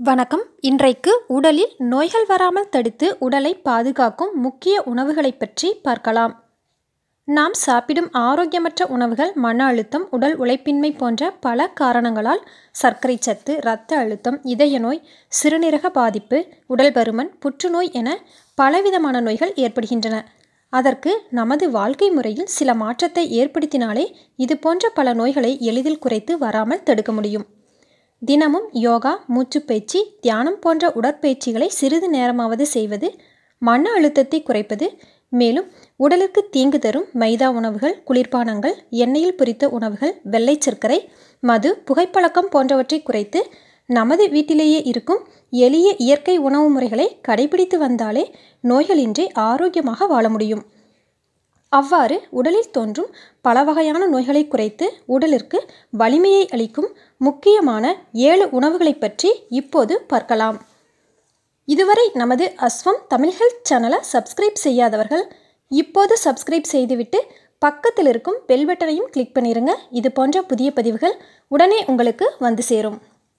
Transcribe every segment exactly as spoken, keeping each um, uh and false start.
வணக்கம். இன்றைக்கு உடலில் நோய்கள் வராமல் தடுத்து உடலை பாதுகாக்கும் முக்கிய உணவுகளை பற்றி பார்க்கலாம். நாம் சாப்பிடும் ஆரோக்கியமற்ற உணவுகள் மன அழுத்தம், உடல் உழைப்பின்மை போன்ற பல காரணங்களால் சர்க்கரை சத்து, இரத்த அழுத்தம், இதய நோய், சிறுநீரக பாதிப்பு, உடல் பருமன், புற்றுநோய் என பலவிதமான நோய்கள் ஏற்படுகின்றன. அதற்கு நமது வாழ்க்கை முறையில் சில மாற்றத்தை ஏற்படுத்தினாலே இது போன்ற பல நோய்களை எளிதில் குறைத்து வராமல் தடுக்க முடியும். தினமும் யோகா, மூச்சுப்பயிற்சி, தியானம் போன்ற உடற்பயிற்சிகளை சிறிது நேரமாவது செய்வது மன அழுத்தத்தை குறைப்பது. மேலும் உடலுக்கு தீங்கு தரும் மைதா உணவுகள், குளிர்பானங்கள், எண்ணெயில் பொரித்த உணவுகள், வெள்ளை சர்க்கரை, மது, புகைப்பழக்கம் போன்றவற்றை குறைத்து நமது வீட்டிலேயே இருக்கும் எளிய இயற்கை உணவு முறைகளை கடைபிடித்து வந்தாலே நோய்களின்றி ஆரோக்கியமாக வாழ முடியும். அவ்வாறு உடலில் தோன்றும் பல வகையான நோய்களை குறைத்து உடலிற்கு வலிமையை அளிக்கும் முக்கியமான ஏழு உணவுகளை பற்றி இப்போது பார்க்கலாம். இதுவரை நமது அஸ்வம் தமிழ் ஹெல்த் சேனலை சப்ஸ்கிரைப் செய்யாதவர்கள் இப்போது சப்ஸ்கிரைப் செய்துவிட்டு பக்கத்தில் இருக்கும் பெல் பட்டனையும் கிளிக் பண்ணிடுங்க. இது போன்ற புதிய பதிவுகள் உடனே உங்களுக்கு வந்து சேரும்.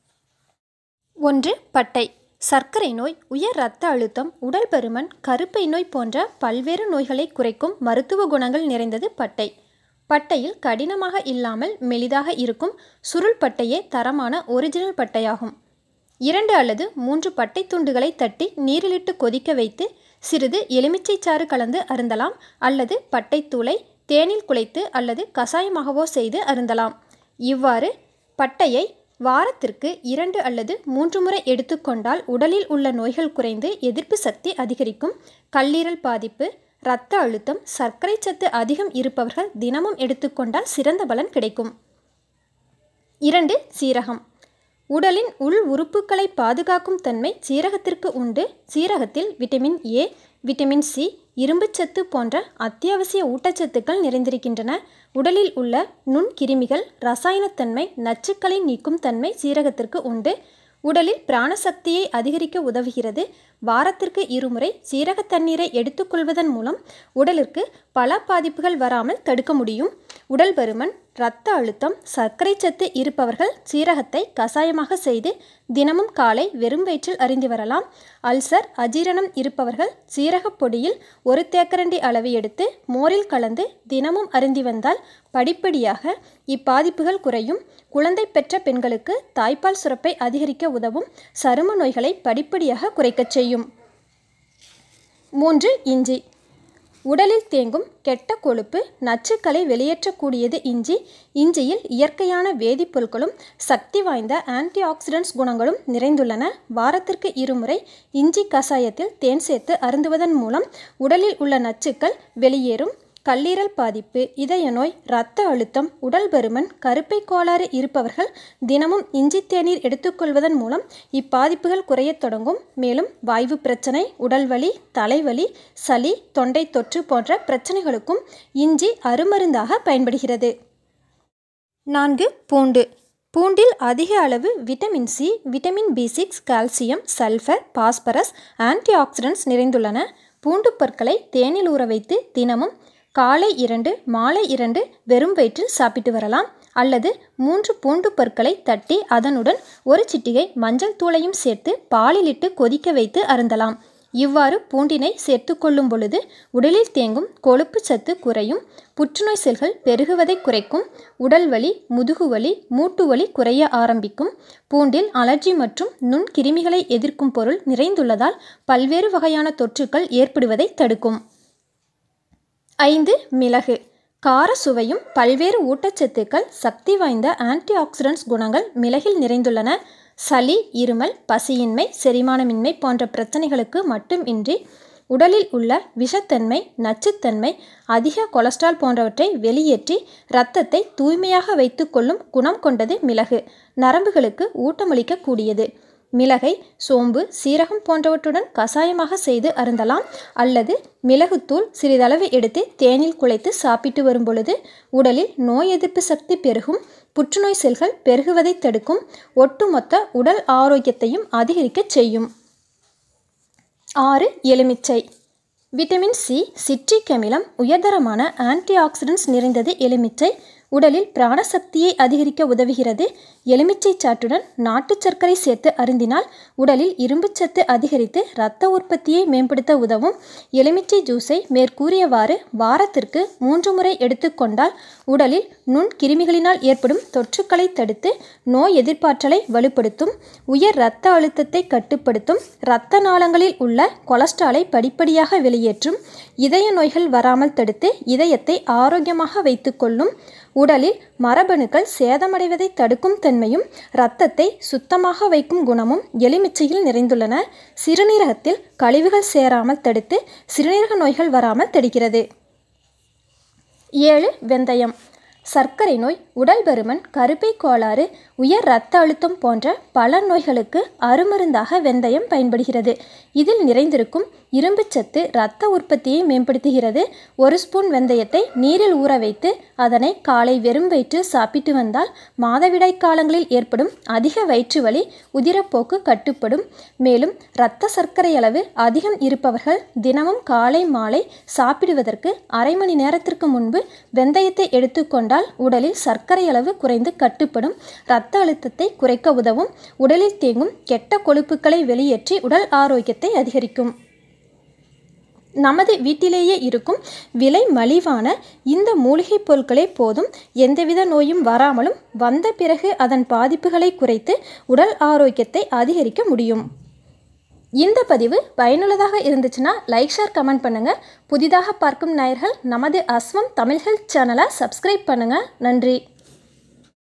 ஒன்று. பட்டை. சர்க்கரை நோய், உயர் இரத்த அழுத்தம், உடல் பருமன், கருப்பை நோய் போன்ற பல்வேறு நோய்களை குறைக்கும் மருத்துவ குணங்கள் நிறைந்தது பட்டை. பட்டையில் கடினமாக இல்லாமல் மெலிதாக இருக்கும் சுருள் பட்டையே தரமான ஒரிஜினல் பட்டையாகும். இரண்டு அல்லது மூன்று பட்டை துண்டுகளை தட்டி நீரிலிட்டு கொதிக்க வைத்து சிறிது எலுமிச்சை சாறு கலந்து அருந்தலாம். அல்லது பட்டை தூளை தேனில் குழைத்து அல்லது கசாயமாகவோ செய்து அருந்தலாம். இவ்வாறு பட்டையை வாரத்திற்கு இரண்டு அல்லது மூன்று முறை எடுத்துக்கொண்டால் உடலில் உள்ள நோய்கள் குறைந்து எதிர்ப்பு சக்தி அதிகரிக்கும். கல்லீரல் பாதிப்பு, இரத்த அழுத்தம், சர்க்கரை சத்து அதிகம் இருப்பவர்கள் தினமும் எடுத்துக்கொண்டால் சிறந்த பலன் கிடைக்கும். இரண்டு. சீரகம். உடலின் உள் உறுப்புகளை பாதுகாக்கும் தன்மை சீரகத்திற்கு உண்டு. சீரகத்தில் விட்டமின் ஏ, விட்டமின் சி, இரும்புச்சத்து போன்ற அத்தியாவசிய ஊட்டச்சத்துக்கள் நிறைந்திருக்கின்றன. உடலில் உள்ள நுண்கிருமிகள், இரசாயனத்தன்மை, நச்சுக்களை நீக்கும் தன்மை சீரகத்திற்கு உண்டு. உடலில் பிராணசக்தியை அதிகரிக்க உதவுகிறது. வாரத்திற்கு இருமுறை சீரக தண்ணீரை எடுத்துக்கொள்வதன் மூலம் உடலிற்கு பல பாதிப்புகள் வராமல் தடுக்க முடியும். உடல் பருமன், இரத்த அழுத்தம், சர்க்கரை சத்து இருப்பவர்கள் சீரகத்தை கசாயமாக செய்து தினமும் காலை வெறும் வயிற்றில் அருந்தி வரலாம். அல்சர், அஜீரணம் இருப்பவர்கள் சீரகப் பொடியில் ஒரு தேக்கரண்டி அளவு எடுத்து மோரில் கலந்து தினமும் அருந்தி வந்தால் படிப்படியாக இப்பாதிப்புகள் குறையும். குழந்தை பெற்ற பெண்களுக்கு தாய்ப்பால் சுரப்பை அதிகரிக்க உதவும். சரும நோய்களை படிப்படியாக குறைக்கச் செய்யும். மூன்று. இஞ்சி. உடலில் தேங்கும் கெட்ட கொழுப்பு, நச்சுக்களை வெளியேற்றக்கூடியது இஞ்சி. இஞ்சியில் இயற்கையான வேதிப்பொருட்களும் சக்தி வாய்ந்த ஆன்டி ஆக்சிடென்ட்ஸ் குணங்களும் நிறைந்துள்ளன. வாரத்திற்கு இருமுறை இஞ்சி கசாயத்தில் தேன் சேர்த்து அருந்துவதன் மூலம் உடலில் உள்ள நச்சுக்கள் வெளியேறும். கல்லீரல் பாதிப்பு, இதய நோய், இரத்த அழுத்தம், உடல் பருமன், கருப்பை கோளாறு இருப்பவர்கள் தினமும் இஞ்சி தேநீர் எடுத்துக்கொள்வதன் மூலம் இப்பாதிப்புகள் குறையத் தொடங்கும். மேலும் வாய்வு பிரச்சனை, உடல்வலி, தலைவலி, சளி, தொண்டை தொற்று போன்ற பிரச்சனைகளுக்கும் இஞ்சி அருமருந்தாக பயன்படுகிறது. நான்கு. பூண்டு. பூண்டில் அதிக அளவு vitamin C, vitamin B six, calcium, sulphur, phosphorus, antioxidants நிறைந்துள்ளன. பூண்டு பற்களை தேனில் ஊற வைத்து தினமும் காலை இரண்டு, மாலை இரண்டு வெறும் வயிற்றில் சாப்பிட்டு வரலாம். அல்லது மூன்று பூண்டு பற்களை தட்டி அதனுடன் ஒரு சிட்டிகை மஞ்சள் தூளையும் சேர்த்து பாலிலிட்டு கொதிக்க வைத்து அருந்தலாம். இவ்வாறு பூண்டினை சேர்த்து கொள்ளும் பொழுது உடலில் தேங்கும் கொழுப்பு சத்து குறையும். புற்றுநோய் செல்கள் பெருகுவதை குறைக்கும். உடல்வலி, முதுகுவலி, மூட்டுவலி குறைய ஆரம்பிக்கும். பூண்டில் அலர்ஜி மற்றும் நுண்கிருமிகளை எதிர்க்கும் பொருள் நிறைந்துள்ளதால் பல்வேறு வகையான தொற்றுக்கள் ஏற்படுவதை தடுக்கும். ஐந்து. மிளகு. கார சுவையும் பல்வேறு ஊட்டச்சத்துக்கள், சக்தி வாய்ந்த ஆன்டி ஆக்சிடென்ட்ஸ் குணங்கள் மிளகில் நிறைந்துள்ளன. சளி, இருமல், பசியின்மை, செரிமானமின்மை போன்ற பிரச்சனைகளுக்கு மட்டும் இன்றி உடலில் உள்ள விஷத்தன்மை, நச்சுத்தன்மை, அதிக கொலஸ்ட்ரால் போன்றவற்றை வெளியேற்றி இரத்தத்தை தூய்மையாக வைத்து கொள்ளும் குணம் கொண்டது மிளகு. நரம்புகளுக்கு ஊட்டமளிக்க கூடியது. மிளகை சோம்பு, சீரகம் போன்றவற்றுடன் கசாயமாக செய்து அருந்தலாம். அல்லது மிளகுத்தூள் சிறிதளவு எடுத்து தேனில் குழைத்து சாப்பிட்டு வரும் பொழுது உடலில் நோய் எதிர்ப்பு சக்தி பெருகும். புற்றுநோய் செல்கள் பெருகுவதை தடுக்கும். ஒட்டுமொத்த உடல் ஆரோக்கியத்தையும் அதிகரிக்கச் செய்யும். ஆறு. எலுமிச்சை. விட்டமின் சி, சிட்ரிக் அமிலம், உயர்தரமான ஆன்டி ஆக்சிடென்ட்ஸ் நிறைந்தது எலுமிச்சை. உடலில் பிராணசக்தியை அதிகரிக்க உதவுகிறது. எலுமிச்சை சாற்றுடன் நாட்டு சர்க்கரை சேர்த்து அருந்தினால் உடலில் இரும்புச்சத்து அதிகரித்து இரத்த உற்பத்தியை மேம்படுத்த உதவும். எலுமிச்சை ஜூஸை மேற்கூறியவாறு வாரத்திற்கு மூன்று முறை எடுத்துக்கொண்டால் உடலில் நுண் கிருமிகளினால் ஏற்படும் தொற்றுக்களை தடுத்து நோய் எதிர்ப்பாற்றலை வலுப்படுத்தும். உயர் இரத்த அழுத்தத்தை கட்டுப்படுத்தும். இரத்த நாளங்களில் உள்ள கொலஸ்ட்ராலை படிப்படியாக வெளியேற்றும். இதய நோய்கள் வராமல் தடுத்து இதயத்தை ஆரோக்கியமாக வைத்துக்கொள்ளும். உடலில் மரபணுக்கள் சேதமடைவதை தடுக்கும் தன்மையும் இரத்தத்தை சுத்தமாக வைக்கும் குணமும் எலுமிச்சையில் நிறைந்துள்ளன. சிறுநீரகத்தில் கழிவுகள் சேராமல் தடுத்து சிறுநீரக நோய்கள் வராமல் தடுக்கிறது. ஏழு. வெந்தயம். சர்க்கரை நோய், உடல் பருமன், கருப்பை கோளாறு, உயர் இரத்த அழுத்தம் போன்ற பல நோய்களுக்கு அருமருந்தாக வெந்தயம் பயன்படுகிறது. இதில் நிறைந்திருக்கும் இரும்புச்சத்து இரத்த உற்பத்தியை மேம்படுத்துகிறது. ஒரு ஸ்பூன் வெந்தயத்தை நீரில் ஊற வைத்து அதனை காலை வெறும் வயிற்றில் சாப்பிட்டு வந்தால் மாதவிடாய் காலங்களில் ஏற்படும் அதிக வயிற்று வலி, உதிரப்போக்கு கட்டுப்படும். மேலும் இரத்த சர்க்கரை அளவு அதிகம் இருப்பவர்கள் தினமும் காலை மாலை சாப்பிடுவதற்கு அரை மணி நேரத்திற்கு முன்பு வெந்தயத்தை எடுத்துக்கொண்டால் உடலில் சர்க்கரை அளவு குறைந்து கட்டுப்படும். இரத்த அழுத்தத்தை குறைக்க உதவும். உடலில் தேங்கும் கெட்ட கொழுப்புக்களை வெளியேற்றி உடல் ஆரோக்கியத்தை அதிகரிக்கும். நமது வீட்டிலேயே இருக்கும் விலை மலிவான இந்த மூலிகை பொருட்களே போதும். எந்தவித நோயும் வராமலும் வந்த பிறகு அதன் பாதிப்புகளை குறைத்து உடல் ஆரோக்கியத்தை அதிகரிக்க முடியும். இந்த பதிவு பயனுள்ளதாக இருந்துச்சுன்னா லைக், ஷேர், கமெண்ட் பண்ணுங்கள். புதிதாக பார்க்கும் நேயர்கள் நமது அஸ்வம் தமிழ் ஹெல்த் சேனலை சப்ஸ்கிரைப் பண்ணுங்கள். நன்றி.